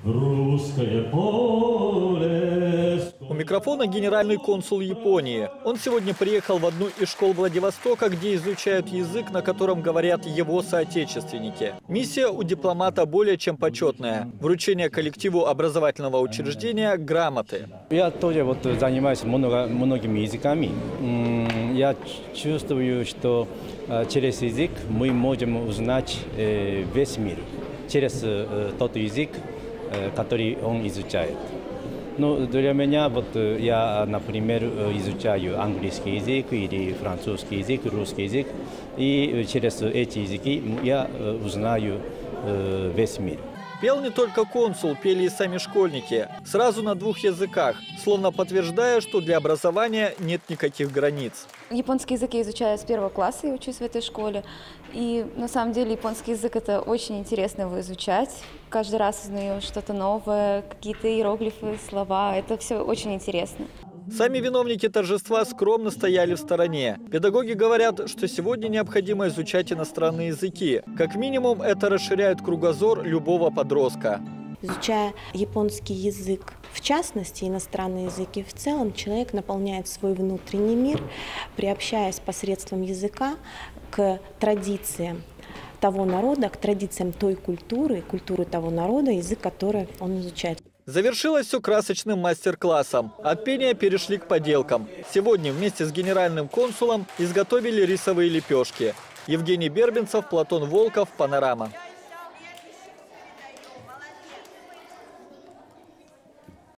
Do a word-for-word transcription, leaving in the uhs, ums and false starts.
Русское поле. У микрофона генеральный консул Японии. Он сегодня приехал в одну из школ Владивостока, где изучают язык, на котором говорят его соотечественники. Миссия у дипломата более чем почетная. Вручение коллективу образовательного учреждения грамоты. Я тоже вот занимаюсь много, многими языками. Я чувствую, что через язык мы можем узнать весь мир. Через тот язык, который он изучает. Ну, для меня, вот я, например, изучаю английский язык или французский язык, русский язык, и через эти языки я узнаю весь мир. Пел не только консул, пели и сами школьники. Сразу на двух языках, словно подтверждая, что для образования нет никаких границ. Японский язык я изучаю с первого класса, я учусь в этой школе. И на самом деле японский язык — это очень интересно его изучать. Каждый раз узнаешь что-то новое, какие-то иероглифы, слова. Это все очень интересно. Сами виновники торжества скромно стояли в стороне. Педагоги говорят, что сегодня необходимо изучать иностранные языки. Как минимум, это расширяет кругозор любого подростка. Изучая японский язык, в частности, иностранные языки в целом, человек наполняет свой внутренний мир, приобщаясь посредством языка к традициям того народа, к традициям той культуры, культуры того народа, язык, который он изучает. Завершилось все красочным мастер-классом. От пения перешли к поделкам. Сегодня вместе с генеральным консулом изготовили рисовые лепешки. Евгений Бербенцев, Платон Волков, Панорама.